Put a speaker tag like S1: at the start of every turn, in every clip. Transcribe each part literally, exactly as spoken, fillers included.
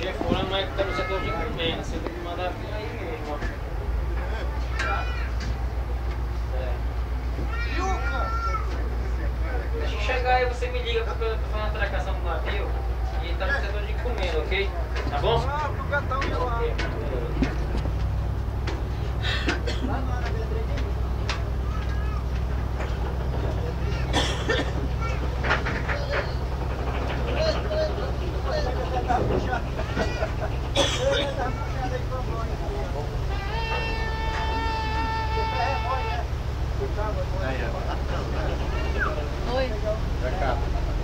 S1: Chefona não é que tá no setor de encomenda, você tem que mandar vir aí mesmo, ó. É. Deixa eu chegar aí, você me liga porque eu tô fazendo a atracação do navio e tá no setor de encomenda, ok? Tá bom?
S2: Ah, pro gatão de lá.
S1: Ok.
S3: Oi.
S4: Pra cá.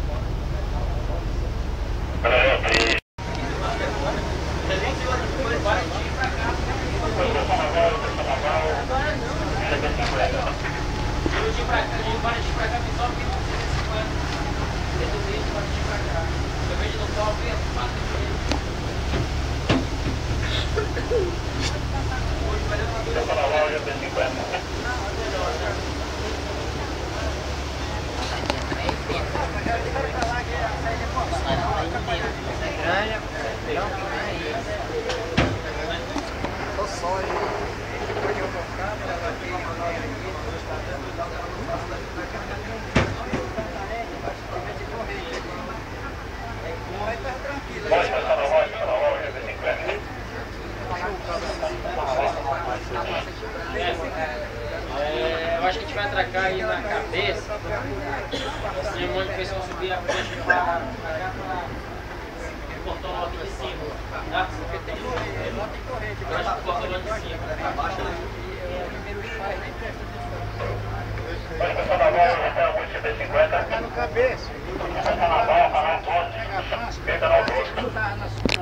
S1: De Paraty pra cá, só que não tem cinquenta. Desde o meio de Paraty pra cá. Eu vejo no copo e é quatro hoje vai levar dois. Para a loja tem cinquenta.
S2: Tô só aí. Peguei um bocado, ela vai ter uma nova aqui. Vai estar tranquilo.
S5: Pode passar na loja, para a loja tem cinquenta.
S1: É, eu acho que a gente vai atracar aí na cabeça. Assim, um monte de pessoas subir a prancha pra cá pra o portão lá aqui de cima. Tá? Eu acho que o portão lá de cima.
S5: Pode passar na loja, então, muito tem cinquenta.
S2: Tá no cabeça.
S5: Passa na barra, na ponte. Fica na